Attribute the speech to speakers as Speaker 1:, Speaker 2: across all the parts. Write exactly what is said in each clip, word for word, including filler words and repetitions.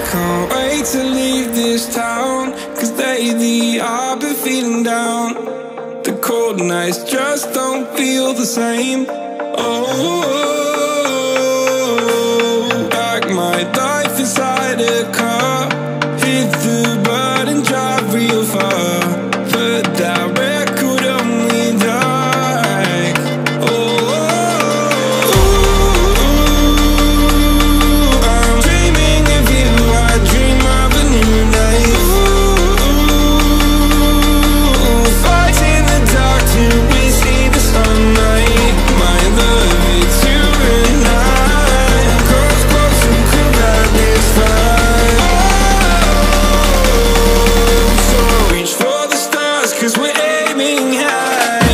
Speaker 1: can't wait to leave this town, 'cause lately I've been feeling down. The cold nights just don't feel the same. Oh, like my life inside a car, hit the button, drive real far, but that record on me like, oh, I'm dreaming of you, I dream of a new life. Fight in the dark till we see the sunlight. My love, it's you and I. Close, close and cool like this fire. So reach for the stars, 'cause we're aiming high.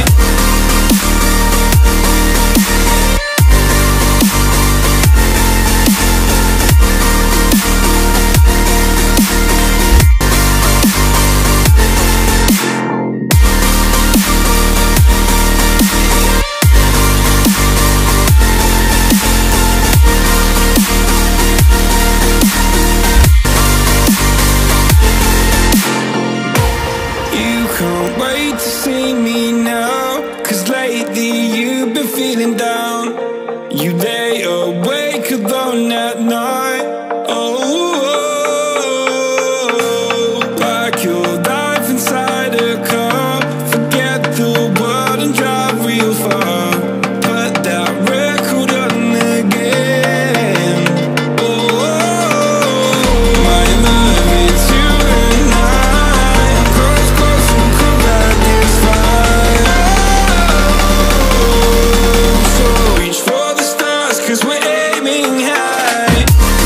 Speaker 1: You can't wait to see me now, 'cause lately you've been feeling down. You lay awake alone at night. Oh, like your life inside a car. Forget the world and drive real far. Put that record on again. Oh, my love, it's you and I. Close, close and cool like this fire. So reach for the stars, 'cause we're aiming high.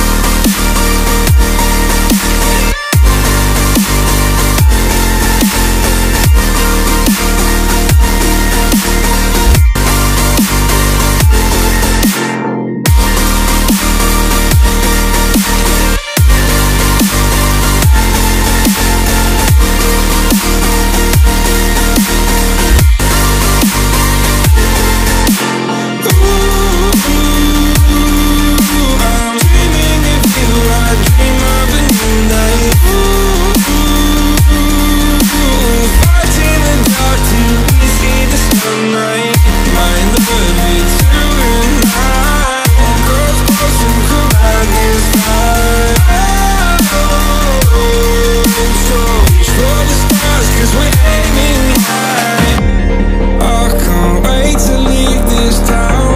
Speaker 1: I'm dreaming of you, I dream of a new life. Fight in the dark till we see the sunlight. My love, it's you and I. Close, close and cool like this fire. So reach for the stars, 'cause we're aiming high. I can't wait to leave this town.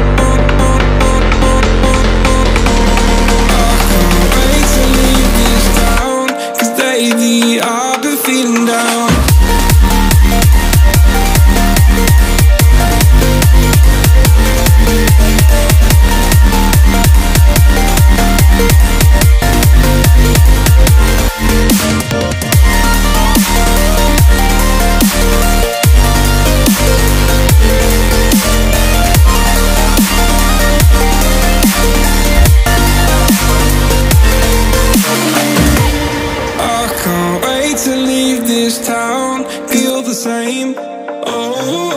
Speaker 1: I can't wait to leave this town, 'cause lately I've been feeling down. I can't wait to leave this town, feel the same. Oh,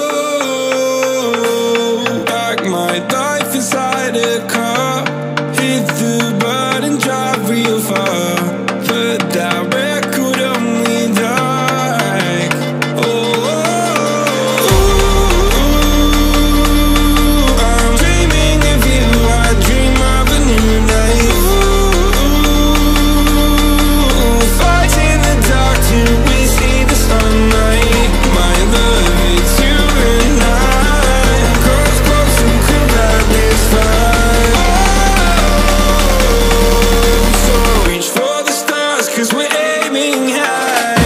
Speaker 1: like my life inside a car, hit the button, drive real far, put that record on me like, oh, I'm dreaming of you, I dream of a new life. Fight in the dark till we see the sunlight. My love, it's you and I. Close, close and cool like this fire. So reach for the stars, 'cause we're aiming high.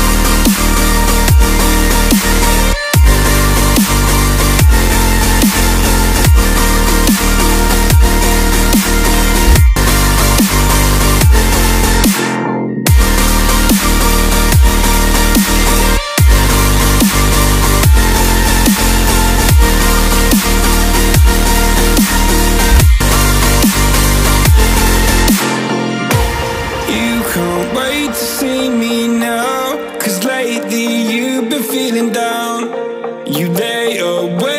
Speaker 1: You can't wait to see me now, 'cause lately you've been feeling down. You lay awake